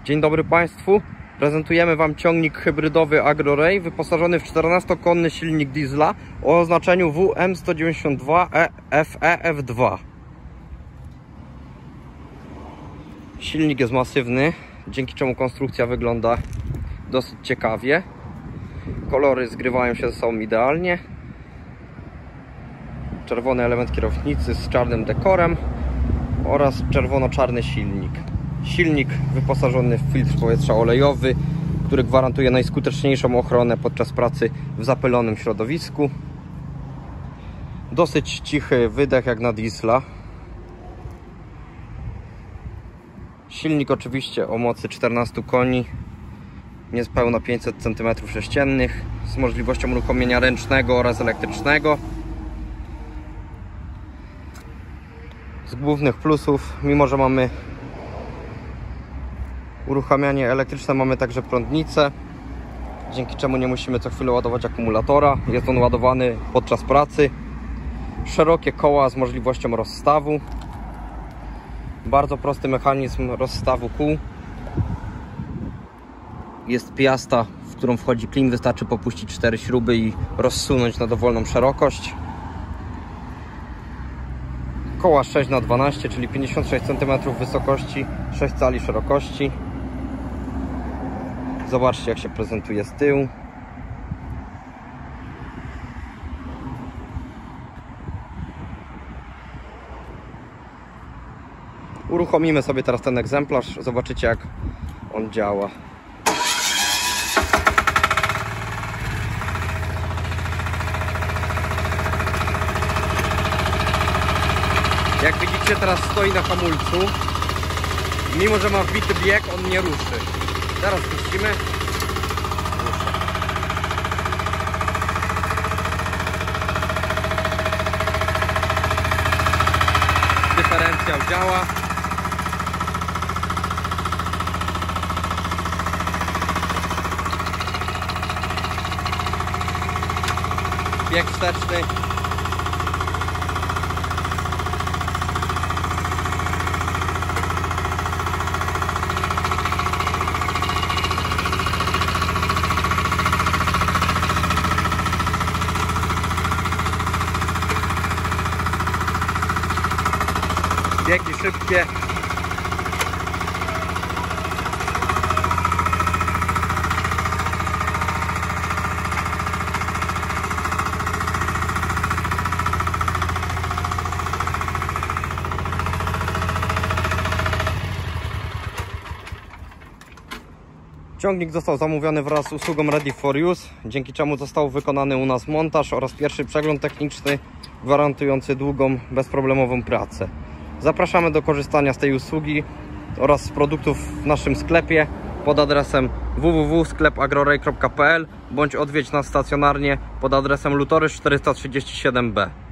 Dzień dobry Państwu. Prezentujemy Wam ciągnik hybrydowy AgroRay wyposażony w 14-konny silnik diesla o oznaczeniu WM192FEF2. Silnik jest masywny, dzięki czemu konstrukcja wygląda dosyć ciekawie. Kolory zgrywają się ze sobą idealnie. Czerwony element kierownicy z czarnym dekorem oraz czerwono-czarny silnik. Silnik wyposażony w filtr powietrza olejowy, który gwarantuje najskuteczniejszą ochronę podczas pracy w zapylonym środowisku. Dosyć cichy wydech jak na diesla. Silnik oczywiście o mocy 14 koni, niespełna 500 cm3, z możliwością uruchomienia ręcznego oraz elektrycznego. Z głównych plusów, mimo że mamy uruchamianie elektryczne, mamy także prądnicę, dzięki czemu nie musimy co chwilę ładować akumulatora. Jest on ładowany podczas pracy. Szerokie koła z możliwością rozstawu. Bardzo prosty mechanizm rozstawu kół. Jest piasta, w którą wchodzi klin. Wystarczy popuścić 4 śruby i rozsunąć na dowolną szerokość. Koła 6×12, czyli 56 cm wysokości, 6 cali szerokości. Zobaczcie, jak się prezentuje z tyłu. Uruchomimy sobie teraz ten egzemplarz. Zobaczycie, jak on działa. Jak widzicie, teraz stoi na hamulcu. Mimo że ma wbity bieg, on nie ruszy. Teraz puścimy. Dyferencjał działa. Bieg wsteczny. Biegi szybkie. Ciągnik został zamówiony wraz z usługą Ready for Use, dzięki czemu został wykonany u nas montaż oraz pierwszy przegląd techniczny gwarantujący długą, bezproblemową pracę. Zapraszamy do korzystania z tej usługi oraz z produktów w naszym sklepie pod adresem www.sklepagroray.pl bądź odwiedź nas stacjonarnie pod adresem Lutorys 437B.